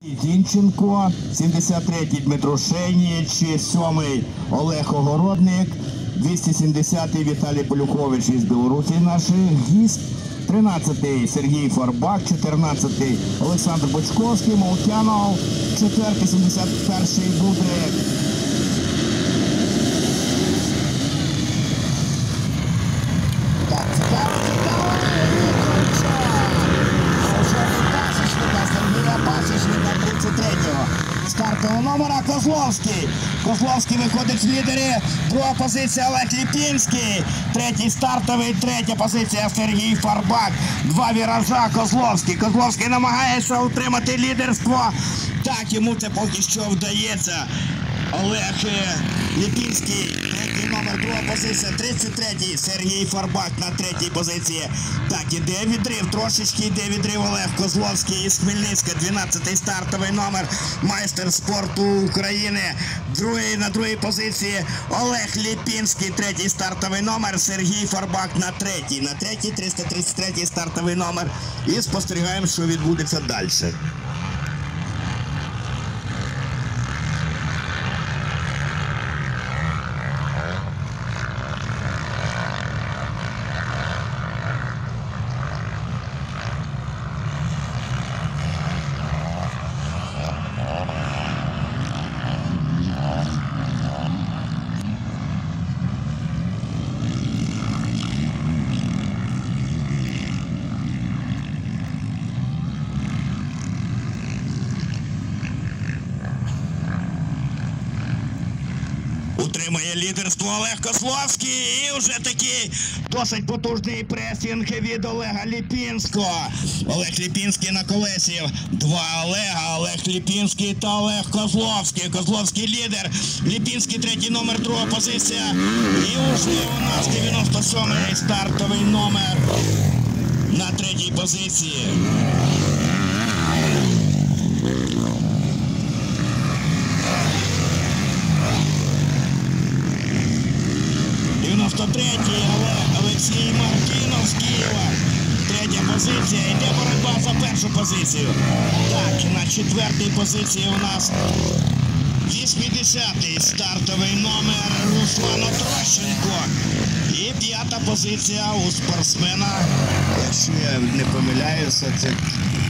Зінченко, 73-й Дмитро Шеніч, 7-й Олег Огородник, 270-й Віталій Полюхович із Білорусі наш гість, 13-й Сергій Фарбак, 14-й Олександр Бочковський, Молчанов, 4-й 71-й Будрик. Так, цікаво. Пасічника 33-го. Стартового номера Козловський. Козловський виходить з лідери. Друга позиція Олег Ліпінський. Третій стартовий, третя позиція Сергій Фарбак. Два віража Козловський. Козловський намагається утримати лідерство. Так, йому це поки що вдається. Олег Ліпінський, третій номер, друга позиція, 33-й Сергій Фарбак на третій позиції. Так, іде відрив, трошечки йде відрив Олег Козловський із Хмельницька, 12-й стартовий номер, майстер спорту України. На другій позиції Олег Ліпінський, третій стартовий номер, Сергій Фарбак на третій. На третій 333-й стартовий номер. І спостерігаємо, що відбудеться далі. Утримує лідерство Олег Козловський і вже такий досить потужний пресінг від Олега Ліпінського. Олег Ліпінський на колесі. Два Олега. Олег Ліпінський та Олег Козловський. Козловський лідер. Ліпінський третій номер, друга позиція. І вже у нас 97-й стартовий номер на третій позиції. 93-й Олексій Мартинов з Києва. Третя позиція. Йде боротьба за першу позицію. Так, на четвертій позиції у нас 80-й стартовий номер Руслана Трощенко. І п'ята позиція у спортсмена, якщо я не помиляюся, це